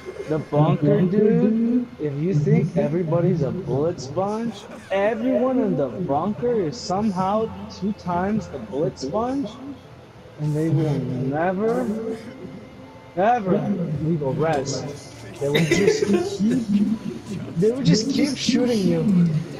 The bunker, dude. If you think everybody's a bullet sponge, everyone in the bunker is somehow two times the bullet sponge, and they will never, ever leave a rest. They will just keep, they will just keep shooting you.